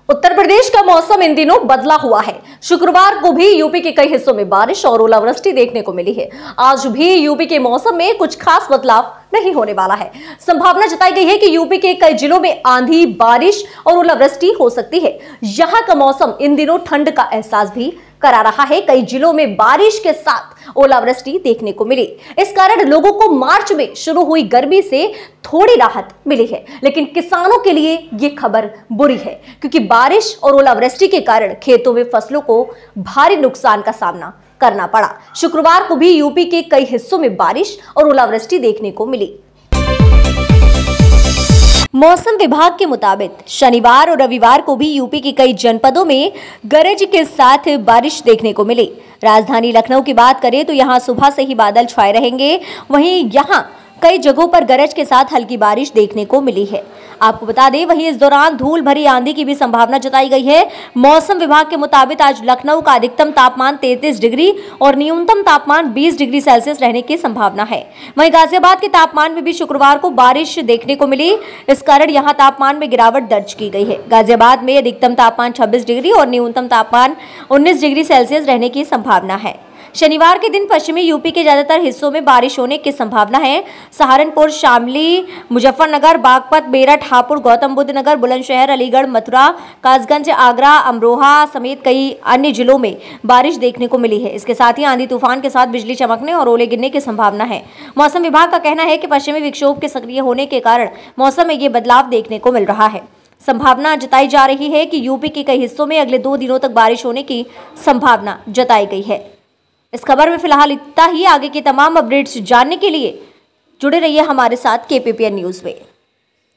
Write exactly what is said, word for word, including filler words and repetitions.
उत्तर प्रदेश का मौसम इन दिनों बदला हुआ है। शुक्रवार को भी यूपी के कई हिस्सों में बारिश और ओलावृष्टि देखने को मिली है। आज भी यूपी के मौसम में कुछ खास बदलाव नहीं होने वाला है। संभावना जताई गई है कि यूपी के कई जिलों में आंधी, बारिश और ओलावृष्टि हो सकती है। यहां का मौसम इन दिनों ठंड का एहसास भी करा रहा है। कई जिलों में बारिश के साथ ओलावृष्टि देखने को मिली। इस कारण लोगों को मार्च में शुरू हुई गर्मी से थोड़ी राहत मिली है, लेकिन किसानों के लिए यह खबर बुरी है, क्योंकि बारिश और ओलावृष्टि के कारण खेतों में फसलों को भारी नुकसान का सामना करना पड़ा। शुक्रवार को भी यूपी के कई हिस्सों में बारिश और ओलावृष्टि देखने को मिली। मौसम विभाग के मुताबिक शनिवार और रविवार को भी यूपी के कई जनपदों में गरज के साथ बारिश देखने को मिली। राजधानी लखनऊ की बात करें तो यहां सुबह से ही बादल छाए रहेंगे। वहीं यहां कई जगहों पर गरज के साथ हल्की बारिश देखने को मिली है। आपको बता दें, वहीं इस दौरान धूल भरी आंधी की भी संभावना जताई गई है। मौसम विभाग के मुताबिक आज लखनऊ का अधिकतम तापमान तैंतीस डिग्री और न्यूनतम तापमान बीस डिग्री सेल्सियस रहने की संभावना है। वहीं गाजियाबाद के तापमान में भी शुक्रवार को बारिश देखने को मिली। इस कारण यहां तापमान में गिरावट दर्ज की गई है। गाजियाबाद में अधिकतम तापमान छब्बीस डिग्री और न्यूनतम तापमान उन्नीस डिग्री सेल्सियस रहने की संभावना है। शनिवार के दिन पश्चिमी यूपी के ज्यादातर हिस्सों में बारिश होने की संभावना है। सहारनपुर, शामली, मुजफ्फरनगर, बागपत, मेरठ, हापुड़, गौतम बुद्ध नगर, बुलंदशहर, अलीगढ़, मथुरा, कासगंज, आगरा, अमरोहा समेत कई अन्य जिलों में बारिश देखने को मिली है। इसके साथ ही आंधी तूफान के साथ बिजली चमकने और ओले गिरने की संभावना है। मौसम विभाग का कहना है कि पश्चिमी विक्षोभ के सक्रिय होने के कारण मौसम में ये बदलाव देखने को मिल रहा है। संभावना जताई जा रही है कि यूपी के कई हिस्सों में अगले दो दिनों तक बारिश होने की संभावना जताई गई है। इस खबर में फिलहाल इतना ही। आगे की तमाम अपडेट्स जानने के लिए जुड़े रहिए हमारे साथ केपीपीएन न्यूज में।